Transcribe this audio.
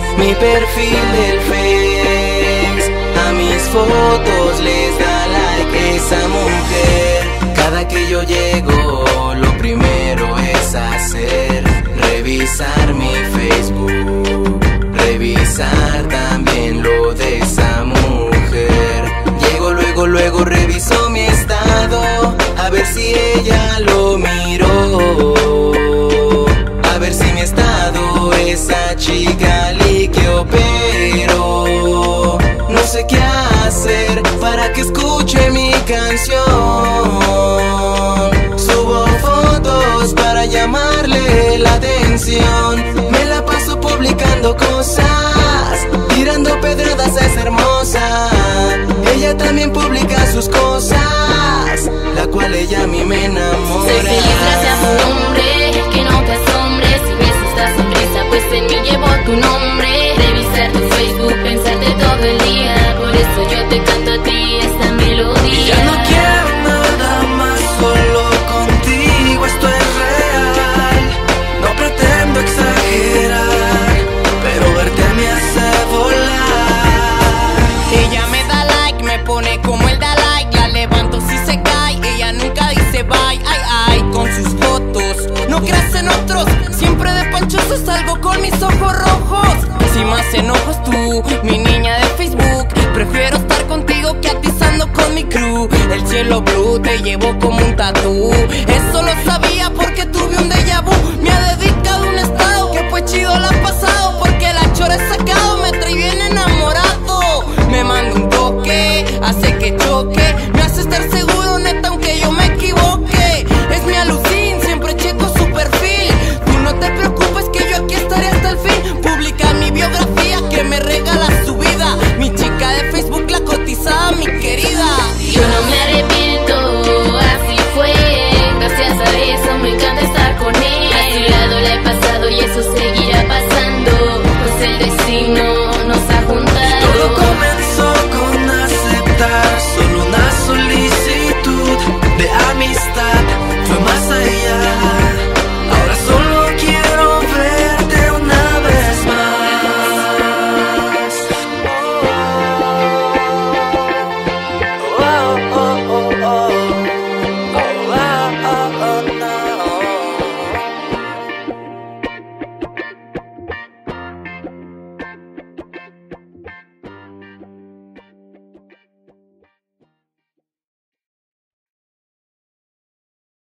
mi perfil del Face. A mis fotos les da like esa mujer. Cada que yo llego, lo primero es hacer revisar mi Facebook, revisar también lo de esa mujer. Llego luego reviso mi estado, a ver si ella lo miró, a ver si mi estado esa chica liqueó, pero no sé qué hacer para que escuche mi canción. Subo fotos para llamarle la atención, me la paso publicando cosas, tirando pedradas a esa hermosa. Ella también publica sus cosas, la cual ella a mí me enamora. Soy feliz gracias a tu nombre, que no te asombres si ves esta sonrisa, pues en mí llevo tu nombre. Revisar tu Facebook, pensarte todo el día, por eso yo te canto a ti esta melodía. Y ya no quiero nada más, solo contigo esto es real. No pretendo exagerar, pero verte me hace volar. Ella me da like, me pone como él da like, la levanto si se cae, ella nunca dice bye, ay ay, con sus fotos. No creas en otros, siempre de panchoso salgo con mis ojos rojos. Si más enojas tú, mi niña de Facebook, prefiero estar contigo que atizando con mi crew. El cielo blue te llevo como un tatú, eso lo sabía porque tuve un déjà vu. Me ha dedicado un estado